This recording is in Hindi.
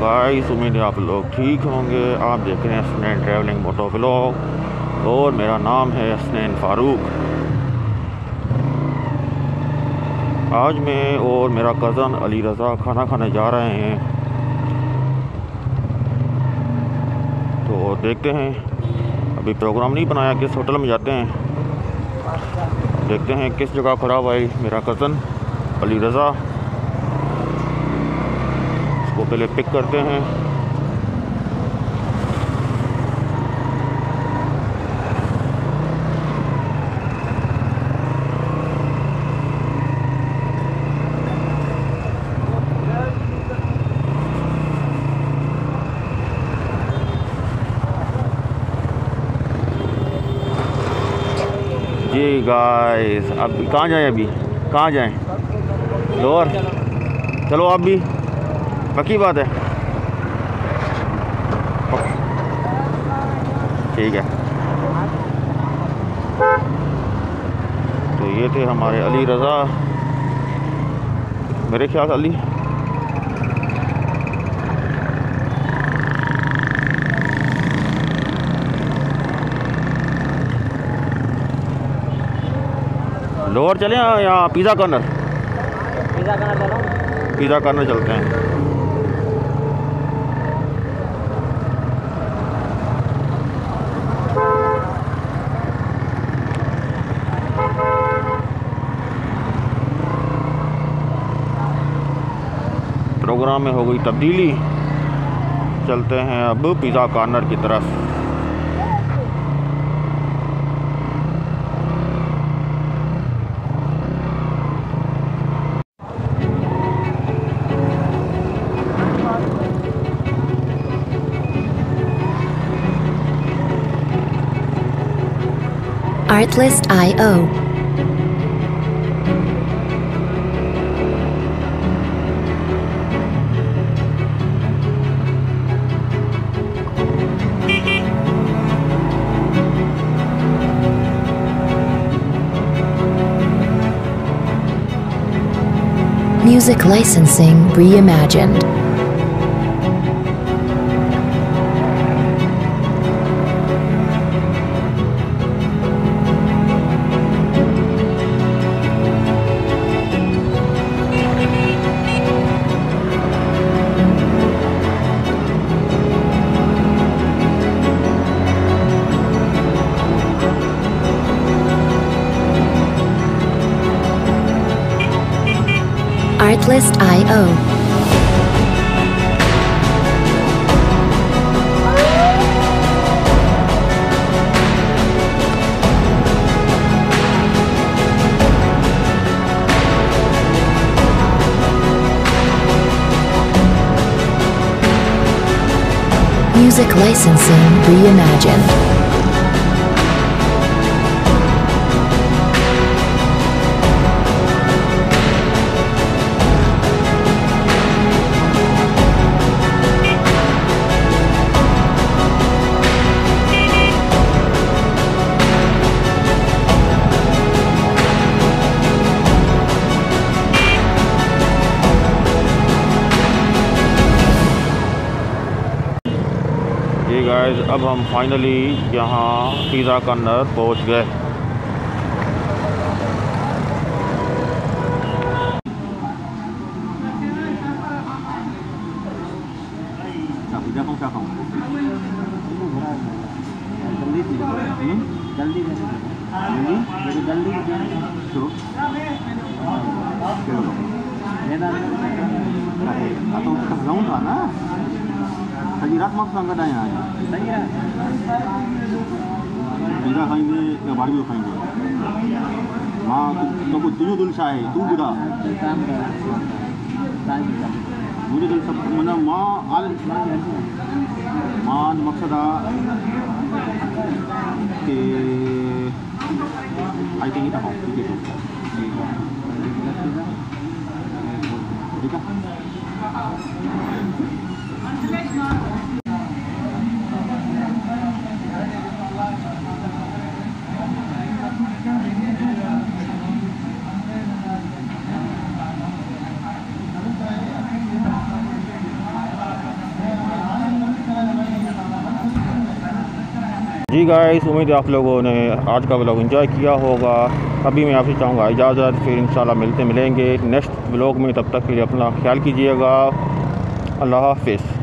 गाइस, उम्मीद है आप लोग ठीक होंगे। आप देख रहे हैं हसनैन ट्रैवलिंग मोटोव्लॉग और मेरा नाम है हसनैन फ़ारूक। आज मैं और मेरा कज़न अली रज़ा खाना खाने जा रहे हैं, तो देखते हैं। अभी प्रोग्राम नहीं बनाया किस होटल में जाते हैं, देखते हैं किस जगह खड़ा हुआ है मेरा कज़न अली रज़ा। इसको पहले पिक करते हैं। जी गाइस, अब कहाँ जाएं? अभी कहाँ जाएं? लोअर चलो, आप भी पक्की बात है। ठीक है, तो ये थे हमारे अली रज़ा, मेरे ख्याल से अली। लोअर चलें या पिज़्ज़ा कॉर्नर? पिज़्ज़ा कॉर्नर चलते हैं। प्रोग्राम में हो गई तब्दीली, चलते हैं अब पिज़्ज़ा कॉर्नर की तरफ। Artlist.io. Music licensing reimagined. Artlist.io. Music licensing reimagined. जी गाइस, अब हम फाइनली यहाँ पिज़्ज़ा कॉर्नर पहुँच गए। रात में संगत आए आज पिज़्ज़ा खाएंगे या बारबेक्यू खाएंगे? माँ तो कुछ तुझे दिल चाहे तू बुरा मुझे दिल सब मतलब माँ आल मान मकसद के आई थिंक इतना हो ठीक है। जी गाइस, उम्मीद है आप लोगों ने आज का व्लॉग एंजॉय किया होगा। अभी मैं आपसे चाहूँगा इजाज़त, फिर इंशाल्लाह मिलेंगे नेक्स्ट व्लॉग में। तब तक के लिए अपना ख्याल कीजिएगा। अल्लाह हाफ़िज़।